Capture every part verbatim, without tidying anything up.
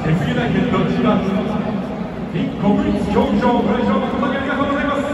決議大決闘千葉国立競技場ご来場誠にありがとうございます。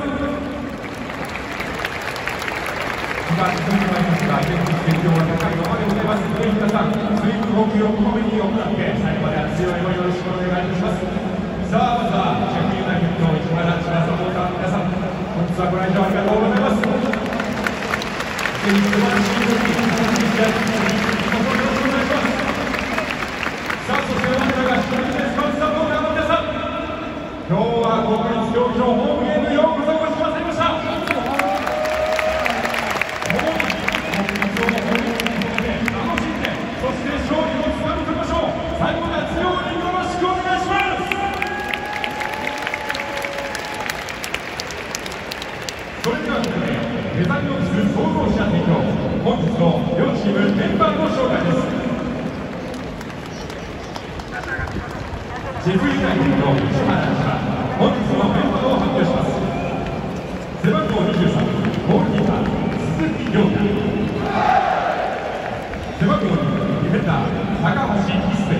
千葉進んでまいりますが、現地決勝は高いままでございます。ぜひ皆さん、水分補給をこまめに行って最後まで熱い応援をよろしくお願いいたします。さあ、まずは決議大決闘市原千葉サポーターの皆さん、本日はご来場ありがとうございます。ぜひ素晴らしい動き、楽しい試合、よろしくお願いします。さあ、そして我らが一人目スポーツサポーターの皆さん、今日は国立競技場ホームゲームようこそお越しくださいました。そして勝利をつかみ取りましょう。最後まで熱い応援よろしくお願いします。それではここでデザインをつく総合者提供、本日の両チームメンバーの紹介です。ジェフユナイテッド石原千葉、本日のメンバーを発表します。背番号にじゅうさん、ゴールキーパー鈴木亮太。背番号にディフェンダー高橋一生。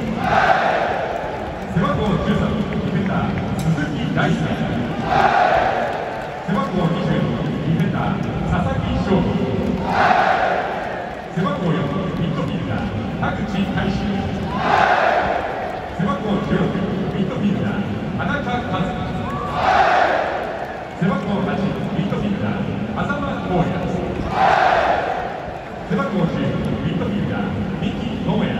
背番号じゅうさん、ディフェンダー鈴木大輔。背番号にじゅうに、ディフェンダー佐々木翔吾。背番号よん、ミッドフィルダー田口大志。背番号じゅうろく、ミッドフィルダー田中和樹。背番号はち、ミッドフィルダー風間光也。背番号じゅう、ミッドフィルダー三木智也。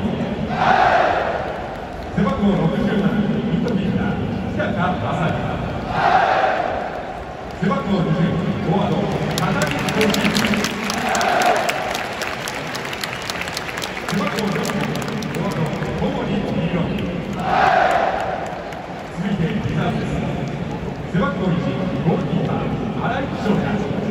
背番号ろくじゅうなな、ミッドフィルダー日高正也。背番号にじゅう、フォワード片木浩二。背番号よんじゅう、フォワード小森理論。続いてリザーブです。背番号いち、ゴールキーパー新井翔太。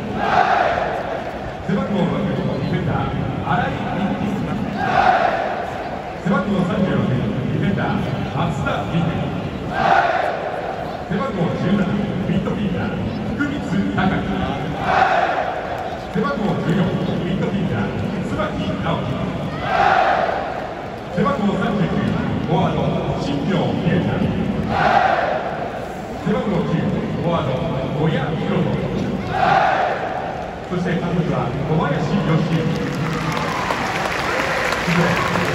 背番号ろく、ディフェンダー新井一輝。背番号さんじゅうろく、ディフェンダー松田美久。背番号じゅうなな、ミッドフィルダー福光隆樹。背番号じゅうよん、ミッドフィルダー椿直樹。背番号さんじゅうきゅう、フォワード新庄優太。背番号きゅう、フォワード小谷博人。そして監督は小林義之。